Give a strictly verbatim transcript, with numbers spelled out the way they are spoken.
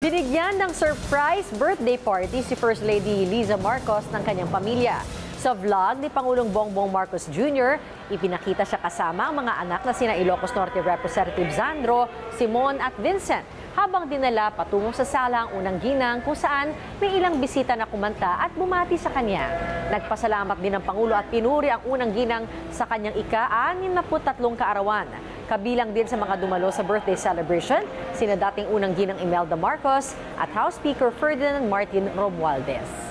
Binigyan ng surprise birthday party si First Lady Liza Marcos ng kanyang pamilya. Sa vlog ni Pangulong Bongbong Marcos Junior, ipinakita siya kasama ang mga anak na sina Ilocos Norte Representative Sandro, Simon at Vincent, habang dinala patungo sa sala ang unang ginang kung saan may ilang bisita na kumanta at bumati sa kanya. Nagpasalamat din ng Pangulo at pinuri ang unang ginang sa kanyang ika-anim na tatlong kaarawan. Kabilang din sa mga dumalo sa birthday celebration, sina dating unang ginang Imelda Marcos at House Speaker Ferdinand Martin Romualdez.